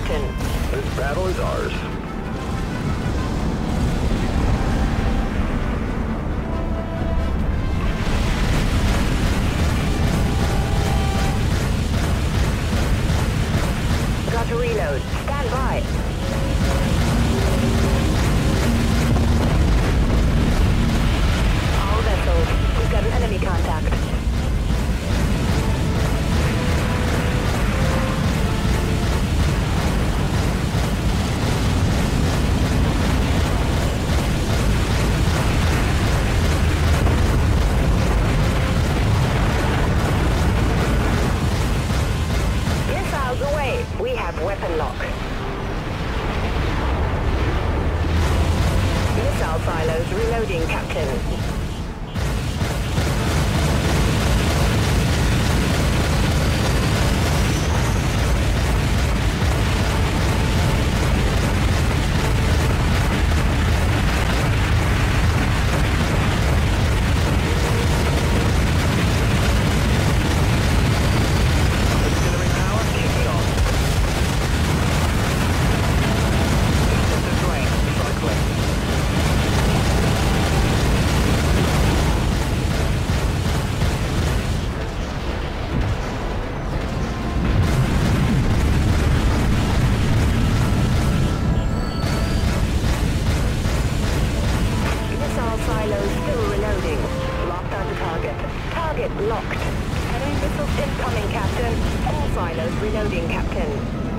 Captain. This battle is ours. Got to reload. Stand by. All vessels. We've got an enemy contact. We have weapon lock. Missile silos reloading, Captain. Locked. Enemy missiles incoming, Captain. All silos reloading, Captain.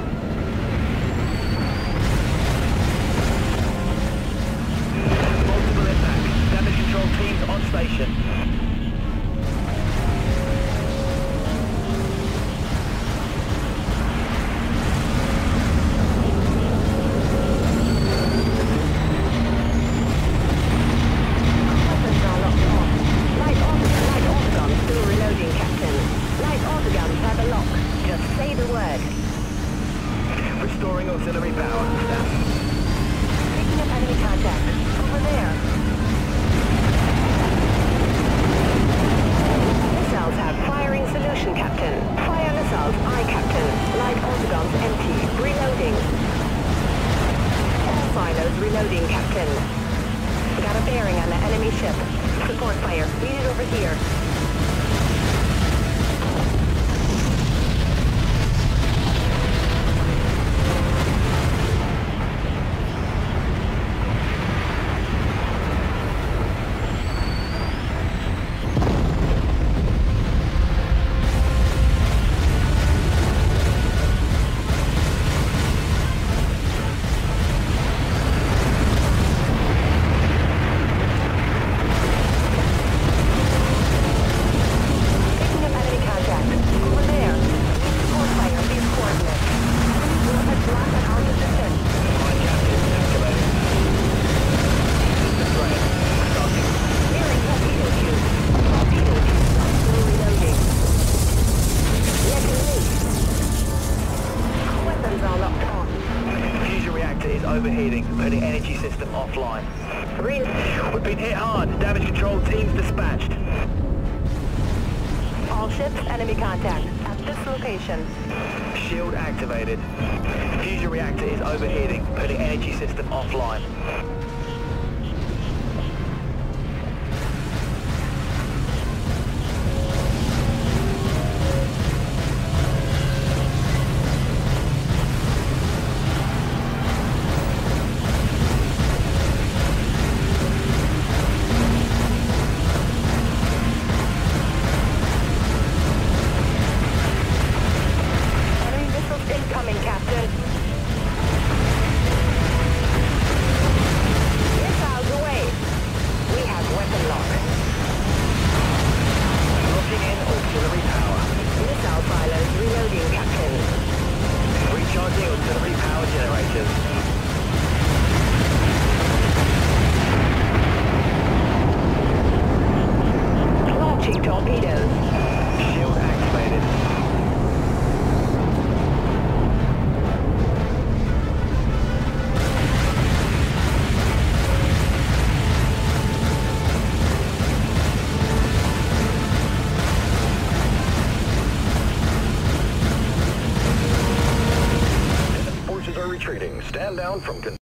Multiple impacts. Damage control teams on station. Restoring auxiliary power. Picking up enemy contact. Over there. Missiles have firing solution, Captain. Fire missiles, aye, Captain. Light autoguns empty. Reloading. All silos reloading, Captain. Got a bearing on the enemy ship. Support fire. Needed over here. Overheating, putting energy system offline. We've been hit hard. Damage control teams dispatched. All ships, enemy contact at this location. Shield activated. Fusion reactor is overheating, putting energy system offline. Incoming, Captain. retreating. Stand down from...